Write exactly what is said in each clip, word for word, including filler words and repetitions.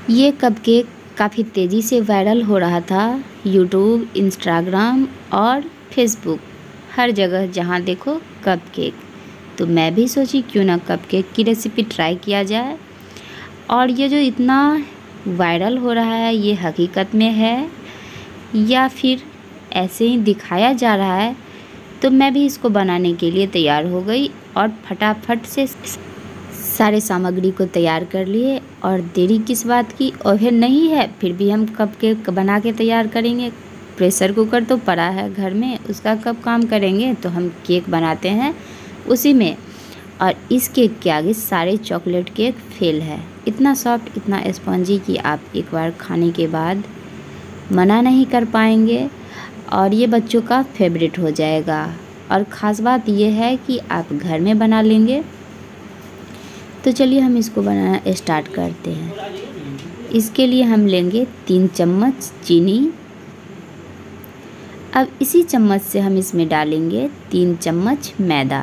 ये कपकेक काफ़ी तेज़ी से वायरल हो रहा था यूट्यूब, इंस्टाग्राम और फेसबुक, हर जगह जहाँ देखो कपकेक। तो मैं भी सोची क्यों ना कपकेक की रेसिपी ट्राई किया जाए। और ये जो इतना वायरल हो रहा है ये हकीकत में है या फिर ऐसे ही दिखाया जा रहा है, तो मैं भी इसको बनाने के लिए तैयार हो गई और फटाफट से सारे सामग्री को तैयार कर लिए। और देरी किस बात की, ओवन नहीं है फिर भी हम कपकेक बना के तैयार करेंगे। प्रेशर कुकर तो पड़ा है घर में, उसका कब काम करेंगे, तो हम केक बनाते हैं उसी में। और इस केक के आगे सारे चॉकलेट केक फेल है। इतना सॉफ्ट, इतना स्पॉन्जी कि आप एक बार खाने के बाद मना नहीं कर पाएंगे और ये बच्चों का फेवरेट हो जाएगा। और ख़ास बात ये है कि आप घर में बना लेंगे। तो चलिए हम इसको बनाना स्टार्ट करते हैं। इसके लिए हम लेंगे तीन चम्मच चीनी। अब इसी चम्मच से हम इसमें डालेंगे तीन चम्मच मैदा।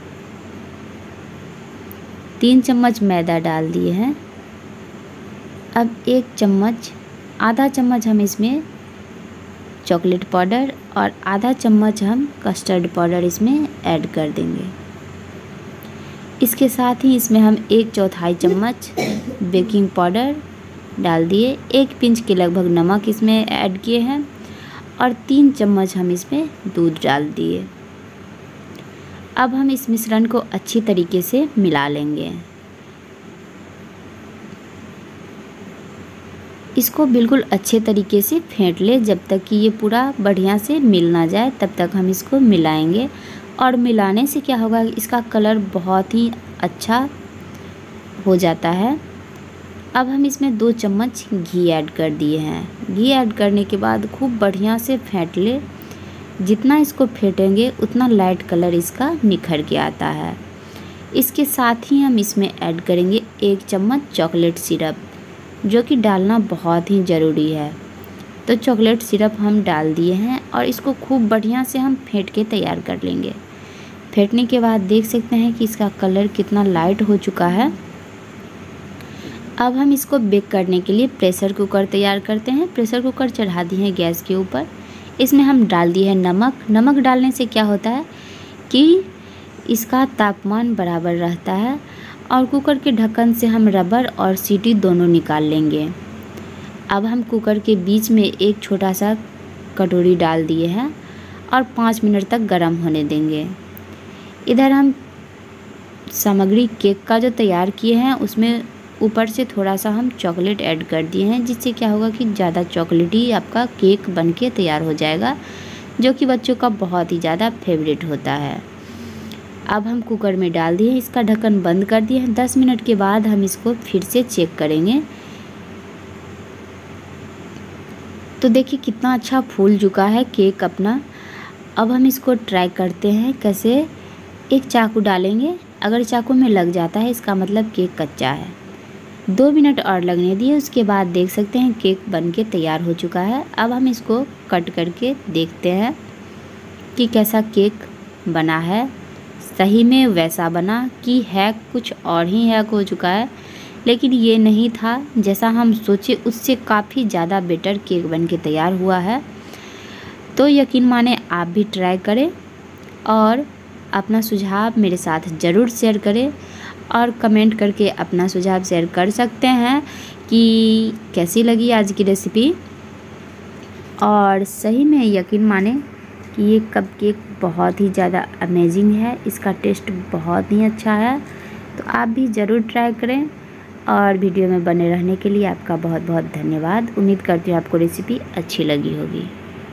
तीन चम्मच मैदा डाल दिए हैं। अब एक चम्मच, आधा चम्मच हम इसमें चॉकलेट पाउडर और आधा चम्मच हम कस्टर्ड पाउडर इसमें ऐड कर देंगे। इसके साथ ही इसमें हम एक चौथाई चम्मच बेकिंग पाउडर डाल दिए। एक पिंच के लगभग नमक इसमें ऐड किए हैं और तीन चम्मच हम इसमें दूध डाल दिए। अब हम इस मिश्रण को अच्छी तरीके से मिला लेंगे। इसको बिल्कुल अच्छे तरीके से फेंट ले, जब तक कि ये पूरा बढ़िया से मिल ना जाए तब तक हम इसको मिलाएंगे। और मिलाने से क्या होगा, इसका कलर बहुत ही अच्छा हो जाता है। अब हम इसमें दो चम्मच घी ऐड कर दिए हैं। घी ऐड करने के बाद खूब बढ़िया से फेंट ले। जितना इसको फेंटेंगे उतना लाइट कलर इसका निखर के आता है। इसके साथ ही हम इसमें ऐड करेंगे एक चम्मच चॉकलेट सिरप, जो कि डालना बहुत ही ज़रूरी है। तो चॉकलेट सिरप हम डाल दिए हैं और इसको खूब बढ़िया से हम फेंट के तैयार कर लेंगे। फेंटने के बाद देख सकते हैं कि इसका कलर कितना लाइट हो चुका है। अब हम इसको बेक करने के लिए प्रेशर कुकर तैयार करते हैं। प्रेशर कुकर चढ़ा दिए हैं गैस के ऊपर। इसमें हम डाल दिए हैं नमक। नमक डालने से क्या होता है कि इसका तापमान बराबर रहता है और कुकर के ढक्कन से हम रबर और सीटी दोनों निकाल लेंगे। अब हम कुकर के बीच में एक छोटा सा कटोरी डाल दिए हैं और पाँच मिनट तक गर्म होने देंगे। इधर हम सामग्री केक का जो तैयार किए हैं उसमें ऊपर से थोड़ा सा हम चॉकलेट ऐड कर दिए हैं, जिससे क्या होगा कि ज़्यादा चॉकलेटी आपका केक बनके तैयार हो जाएगा, जो कि बच्चों का बहुत ही ज़्यादा फेवरेट होता है। अब हम कुकर में डाल दिए, इसका ढक्कन बंद कर दिए हैं। दस मिनट के बाद हम इसको फिर से चेक करेंगे। तो देखिए कितना अच्छा फूल चुका है केक अपना। अब हम इसको ट्राई करते हैं कैसे। एक चाकू डालेंगे, अगर चाकू में लग जाता है इसका मतलब केक कच्चा है। दो मिनट और लगने दिए, उसके बाद देख सकते हैं केक बनके तैयार हो चुका है। अब हम इसको कट करके देखते हैं कि कैसा केक बना है। सही में वैसा बना कि है कुछ और ही हैक हो चुका है, लेकिन ये नहीं था जैसा हम सोचे, उससे काफ़ी ज़्यादा बेटर केक बनके तैयार हुआ है। तो यकीन माने आप भी ट्राई करें और अपना सुझाव मेरे साथ ज़रूर शेयर करें। और कमेंट करके अपना सुझाव शेयर कर सकते हैं कि कैसी लगी आज की रेसिपी। और सही में यकीन माने कि ये कपकेक बहुत ही ज़्यादा अमेजिंग है, इसका टेस्ट बहुत ही अच्छा है। तो आप भी ज़रूर ट्राई करें। और वीडियो में बने रहने के लिए आपका बहुत बहुत धन्यवाद। उम्मीद करती हूँ आपको रेसिपी अच्छी लगी होगी।